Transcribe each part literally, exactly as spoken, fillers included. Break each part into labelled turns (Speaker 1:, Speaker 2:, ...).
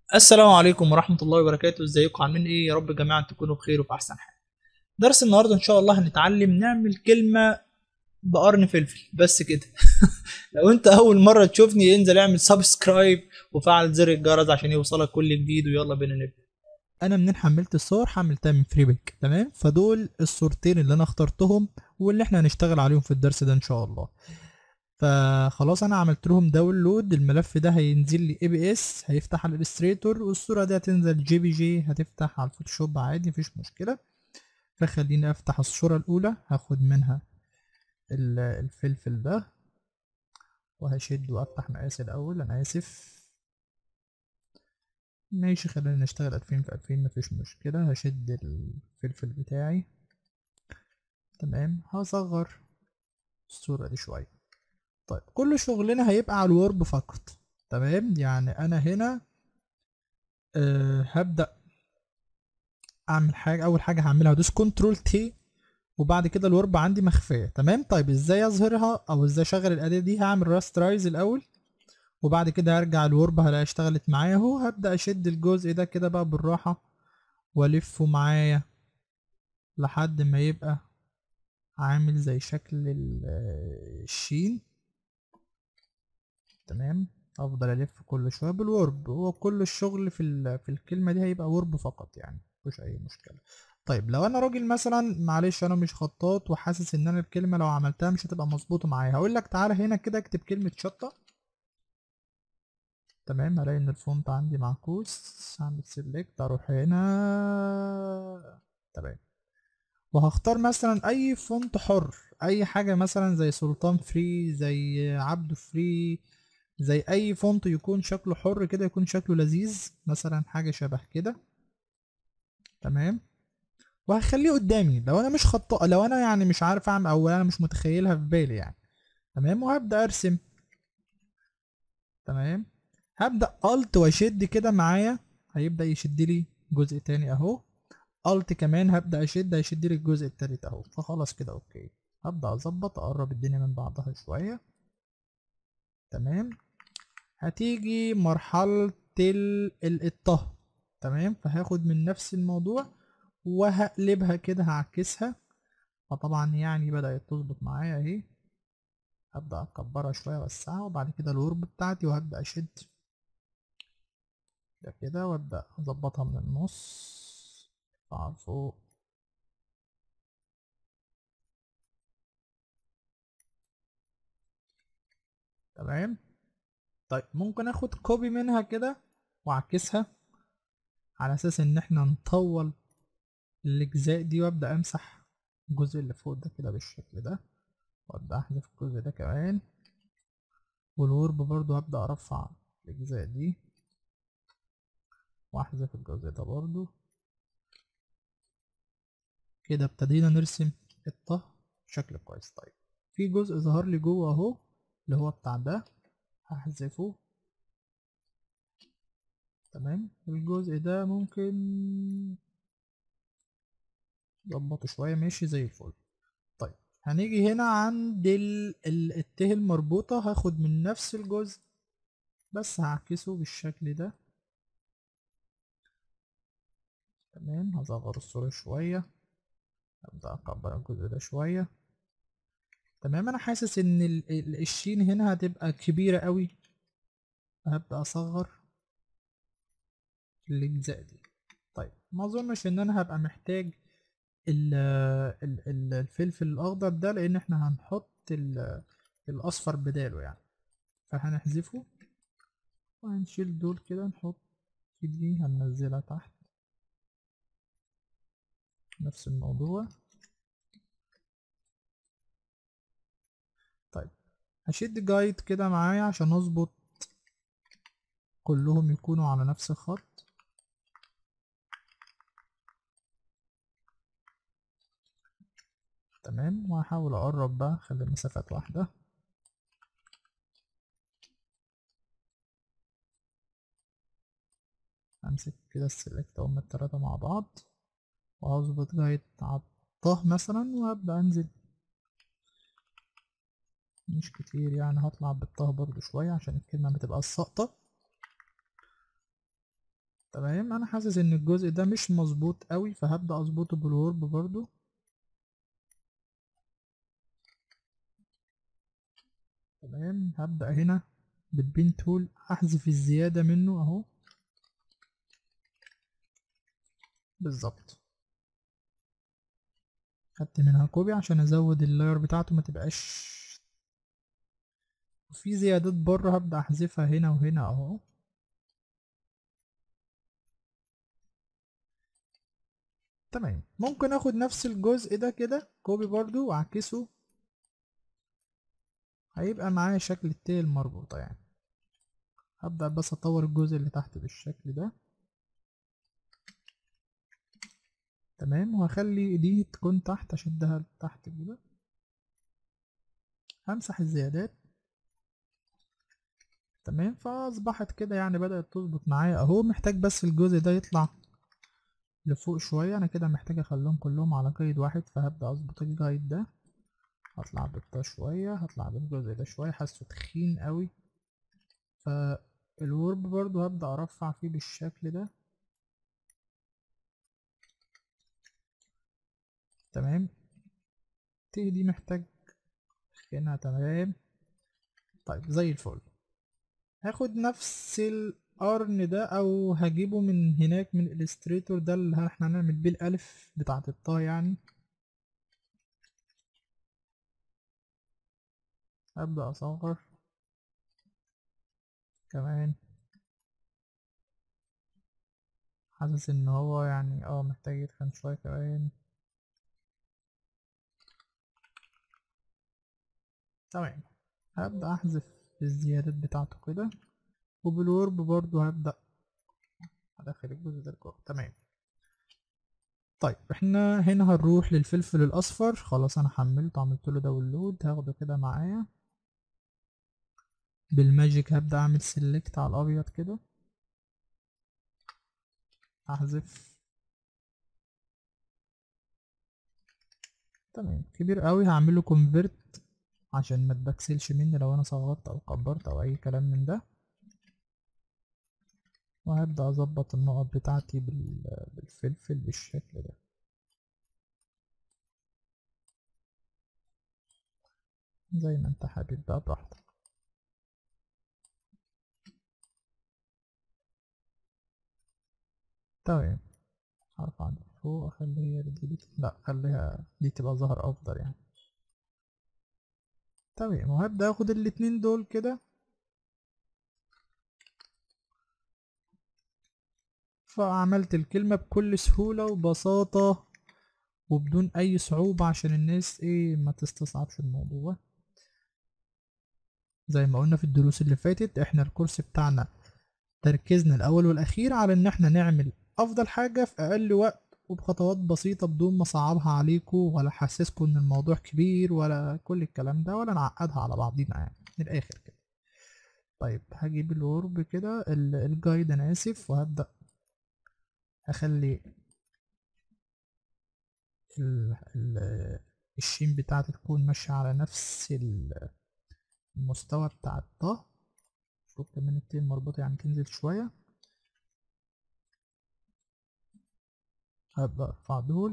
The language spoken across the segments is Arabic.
Speaker 1: السلام عليكم ورحمة الله وبركاته. ازيكم عاملين ايه؟ يا رب جميعا تكونوا بخير وفي احسن حال. درس النهارده ان شاء الله هنتعلم نعمل كلمة بقرن فلفل بس كده. لو انت اول مرة تشوفني انزل اعمل سبسكرايب وفعل زر الجرس عشان يوصلك كل جديد، ويلا بينا نبدأ. انا منين حملت الصور؟ حملتها من فريبك. تمام، فدول الصورتين اللي انا اخترتهم واللي احنا هنشتغل عليهم في الدرس ده ان شاء الله. فخلاص انا عملت لهم داونلود. الملف ده هينزل لي اي بي اس، هيفتح على الالستريتور، والصوره دي هتنزل جي بي جي، هتفتح على الفوتوشوب عادي مفيش مشكله. فخليني افتح الصوره الاولى، هاخد منها ال- الفلفل ده وهشد وافتح مقاس الاول. انا اسف. ماشي، خلينا نشتغل ألفين في ألفين مفيش مشكله. هشد الفلفل بتاعي. تمام، هصغر الصوره دي شويه. طيب كل شغلنا هيبقى على الورب فقط. تمام، يعني انا هنا أه هبدأ اعمل حاجه. اول حاجه هعملها دوس كنترول تي، وبعد كده الورب عندي مخفيه. تمام، طيب ازاي اظهرها او ازاي اشغل الاداه دي؟ هعمل راسترايز الاول، وبعد كده هرجع الورب هلاقي اشتغلت معايا اهو. هبدا اشد الجزء ده كده بقى بالراحه والفه معايا لحد ما يبقى عامل زي شكل ال- الشين. تمام، افضل الف كل شويه بالورب. هو كل الشغل في ال- في الكلمه دي هيبقى ورب فقط، يعني مفيش اي مشكله. طيب لو انا راجل مثلا، معلش انا مش خطاط وحاسس ان انا الكلمه لو عملتها مش هتبقى مظبوطه معايا، هقول لك تعالى هنا كده اكتب كلمه شطه. تمام، هلاقي ان الفونت عندي معكوس، هعمل سيلكت، اروح هنا. تمام، وهختار مثلا اي فونت حر، اي حاجه مثلا زي سلطان فري، زي عبده فري، زي اي فونت يكون شكله حر كده، يكون شكله لذيذ، مثلا حاجه شبه كده. تمام، وهخليه قدامي لو انا مش خط، لو انا يعني مش عارف اعمل او انا مش متخيلها في بالي يعني. تمام، وهبدا ارسم. تمام، هبدا الت واشد كده معايا، هيبدا يشد لي جزء تاني اهو. الت كمان هبدا اشد، هيشد لي الجزء التالت اهو. فخلاص كده اوكي. هبدا اظبط اقرب الدنيا من بعضها شويه. تمام، هتيجي مرحله ال- ال- الطه. تمام، فهاخد من نفس الموضوع وهقلبها كده، هعكسها. فطبعا يعني بدأت تظبط معايا اهي. هبدأ أكبرها شوية وأوسعها، وبعد كده الورب بتاعتي، وهبدأ أشد ده كده وأبدأ أظبطها من النص. أرفعها لفوق. تمام، طيب ممكن آخد كوبي منها كده وأعكسها على أساس إن إحنا نطول الأجزاء دي، وأبدأ أمسح الجزء اللي فوق ده كده بالشكل ده، وأبدأ أحذف الجزء ده كمان. والورب برضو هبدأ أرفع الأجزاء دي وأحذف الجزء ده برضو. كده ابتدينا نرسم الطه بشكل كويس. طيب في جزء ظهر لي جوه اهو، اللي هو بتاع ده، هحذفه. تمام، الجزء ده ممكن نظبطه شوية. ماشي زي الفل. طيب هنيجي هنا عند ال... ال... الته المربوطة، هاخد من نفس الجزء بس هعكسه بالشكل ده. تمام، هصغر الصورة شوية، ابدأ اكبر الجزء ده شوية. تمام، انا حاسس ان ال... ال- الشين هنا هتبقى كبيرة قوي، هبدأ اصغر الأجزاء دي. طيب ما أظنش إن أنا هبقى محتاج ال ال ال الفلفل الأخضر ده، لأن إحنا هنحط ال- الأصفر بداله يعني. فهنحذفه وهنشيل دول كده، نحط دي هننزلها تحت. نفس الموضوع. طيب هشد جايد كده معايا عشان أظبط كلهم يكونوا على نفس الخط. تمام، وهحاول أقرب بقى، خلي المسافات واحدة. همسك كده السلكت هما التلاتة مع بعض، وهظبط جايد على الطه مثلا، وهبدأ أنزل مش كتير يعني. هطلع بالطه برضو شوية عشان الكلمة متبقى ساقطة. تمام. انا حاسس ان الجزء ده مش مظبوط قوي، فهبدأ اظبطه بالورب برضو. تمام. هبدأ هنا بالبين تول احذف الزيادة منه اهو بالظبط. خدت منها كوبي عشان ازود اللاير بتاعته ما تبقاش في زيادات بره، هبدأ احذفها هنا وهنا اهو. تمام. ممكن اخد نفس الجزء ده كده كوبي برضو واعكسه، هيبقى معايا شكل التيل المربوطة يعني. هبدأ بس اطور الجزء اللي تحت بالشكل ده. تمام. وهخلي دي تكون تحت، اشدها لتحت كده. همسح الزيادات. تمام. فاصبحت كده يعني بدأت تظبط معايا اهو. محتاج بس الجزء ده يطلع لفوق شوية. انا كده محتاج اخليهم كلهم على قيد واحد، فهبدأ اظبط الجايد ده. هطلع بالده شوية، هطلع بالجزء ده شوية، حاسه تخين قوي. فالورب برضو هبدأ ارفع فيه بالشكل ده. تمام. تي دي محتاج هنا. تمام. طيب زي الفل. هاخد نفس القرن ده او هجيبه من هناك من الستريتور ده اللي احنا هنعمل بيه الالف بتاعة الطا يعني. ابدأ اصغر كمان. حاسس ان هو يعني اه محتاج يتخن شوية كمان. تمام. هبدأ احذف الزيادات بتاعته كده، وبالورب برضو هبدأ ادخل الجزء ده لجوه. تمام. طيب احنا هنا هنروح للفلفل الاصفر. خلاص انا حملته، عملت له داونلود. هاخده كده معايا بالماجيك. هبدأ اعمل سيلكت على الابيض كده، احذف. تمام. كبير قوي. هعمله كونفرت عشان ما تبكسلش مني لو انا صغرت او كبرت او اي كلام من ده. وهبدأ اظبط النقط بتاعتي بالفلفل بالشكل ده. زي ما انت حابب بقى براحتك. تمام. هرفع دي فوق، اخليها دي. لا خليها دي تبقى ظهر افضل يعني. تمام. وهبدأ اخد الاتنين دول كده، فعملت الكلمة بكل سهولة وبساطة وبدون اي صعوبة عشان الناس ايه ما تستصعبش الموضوع. زي ما قلنا في الدروس اللي فاتت، احنا الكورس بتاعنا تركيزنا الاول والاخير على ان احنا نعمل افضل حاجة في اقل وقت وبخطوات بسيطة، بدون ما اصعبها عليكم ولا احسسكم ان الموضوع كبير ولا كل الكلام ده، ولا نعقدها على بعضينا يعني من الاخر كده. طيب هجيب الورب كده ال- الجايد انا اسف، وهبدأ اخلي ال ال الشين بتاعتي تكون ماشية على نفس المستوى بتاع الطه. شوف كمان التين مربوطة يعني تنزل شوية. هبدأ ارفع دول.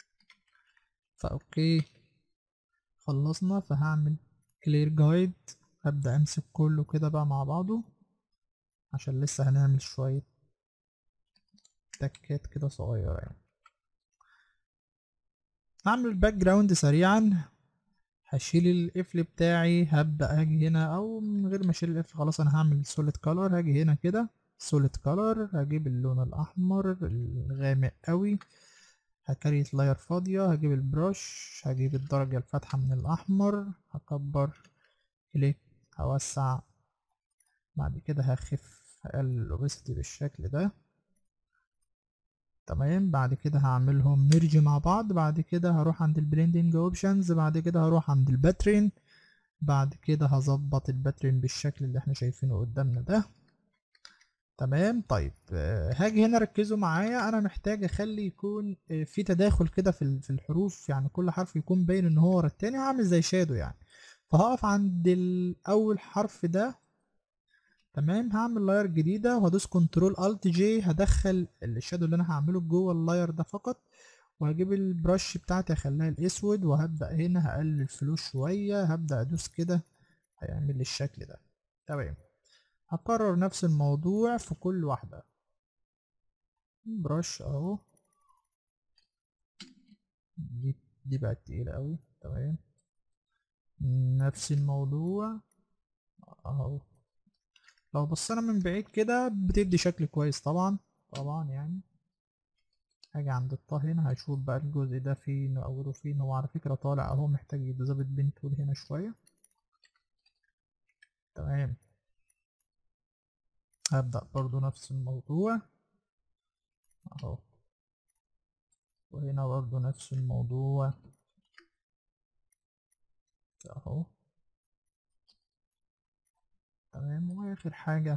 Speaker 1: فاوكي خلصنا. فهعمل كلير جايد. هبدأ امسك كله كده بقى مع بعضه عشان لسه هنعمل شوية تكات كده صغيرة يعني. هعمل باك جراوند سريعا. هشيل القفل بتاعي. هبدأ اجي هنا او من غير ما اشيل القفل خلاص انا هعمل سوليد كولر. هاجي هنا كده سوليد كولر، هجيب اللون الاحمر الغامق قوي، هكريت لاير فاضية، هجيب البروش، هجيب الدرجة الفاتحة من الأحمر، هكبر كليك، هوسع. بعد كده هخف هقلل الأوبسيتي بالشكل ده. تمام. بعد كده هعملهم ميرج مع بعض. بعد كده هروح عند البليندنج اوبشنز. بعد كده هروح عند الباترين. بعد كده هظبط الباترين بالشكل اللي احنا شايفينه قدامنا ده. تمام. طيب آه، هاجي هنا ركزوا معايا. انا محتاج اخلي يكون آه، في تداخل كده في ال- في الحروف، يعني كل حرف يكون باين ان هو ورا التاني، هعمل زي شادو يعني. فهقف عند ال- اول حرف ده تمام. هعمل لاير جديدة وهدوس كنترول الت جي، هدخل الشادو اللي انا هعمله جوه اللاير ده فقط، وهجيب البرش بتاعتي اخليها الاسود، وهبدأ هنا هقلل الفلو شوية، هبدأ ادوس كده هيعمل لي الشكل ده. تمام. هكرر نفس الموضوع في كل واحدة. برش اهو، دي دي بقت تقيلة اوي. تمام. نفس الموضوع اهو. لو بصينا من بعيد كده بتدي شكل كويس طبعا طبعا يعني. هاجي عند الطا هنا هشوف بقى الجزء ده فين اوله فين. هو على فكرة طالع اهو، محتاج يتظبط بين تول هنا شوية. تمام. هبدأ برضو نفس الموضوع اهو، وهنا برضو نفس الموضوع اهو. تمام. واخر حاجة.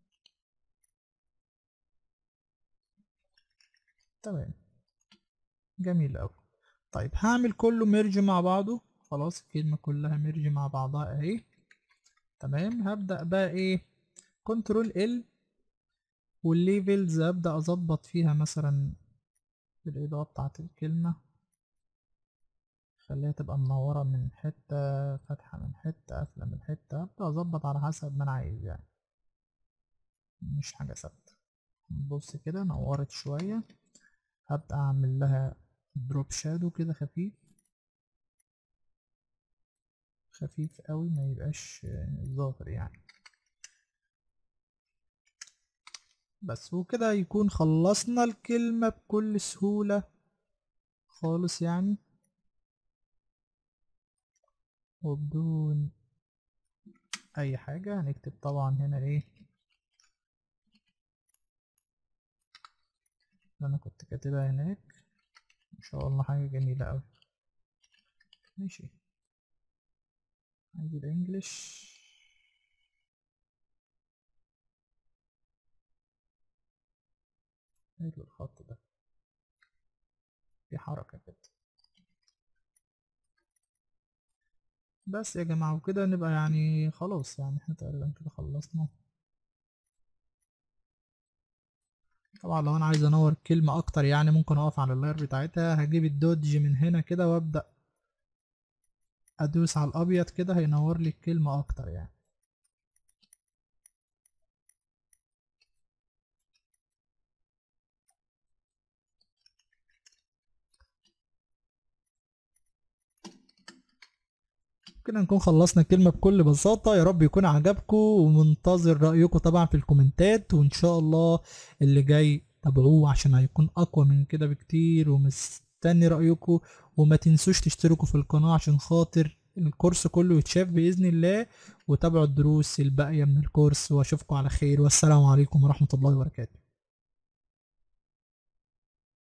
Speaker 1: تمام. جميل اوي. طيب هعمل كله ميرج مع بعضه. خلاص الكلمة كلها ميرج مع بعضها اهي. تمام. هبدأ بقى ايه، كنترول ال، والليفلز ابدأ اظبط فيها مثلا الاضاءة بتاعت الكلمة، خليها تبقى منورة من حتة، فاتحة من حتة، قافلة من حتة. ابدأ اظبط على حسب ما انا عايز يعني، مش حاجة ثابتة. بص كده نورت شوية، هبدأ اعمل لها دروب شادو كده خفيف خفيف قوي، ما يبقاش ظاهر يعني. بس وكده يكون خلصنا الكلمة بكل سهولة خالص يعني، وبدون اي حاجة. هنكتب طبعا هنا ايه اللي انا كنت كاتبها هناك. ان شاء الله حاجة جميلة اوي. ماشي. عايز الانجليش. حلو الخط ده، في حركة كده. بس يا جماعة وكده نبقى يعني خلاص، يعني احنا تقريبا كده خلصنا. طبعا لو انا عايز انور كلمة اكتر يعني ممكن اقف على اللاير بتاعتها، هجيب الدوج من هنا كده وابدأ ادوس على الابيض كده هينور لي الكلمة اكتر يعني. كده نكون خلصنا الكلمة بكل بساطة. يا رب يكون عجبكم، ومنتظر رأيكم طبعا في الكومنتات، وإن شاء الله اللي جاي تابعوه عشان هيكون أقوى من كده بكتير، ومستني رأيكم. وما تنسوش تشتركوا في القناة عشان خاطر الكورس كله يتشاف بإذن الله، وتابعوا الدروس الباقية من الكورس. وأشوفكم على خير، والسلام عليكم ورحمة الله وبركاته.